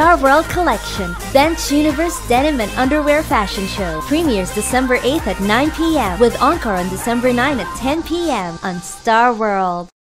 Star World Collection. Bench Universe Denim and Underwear Fashion Show. Premieres December 8th at 9 p.m. with encore on December 9 at 10 p.m. on Star World.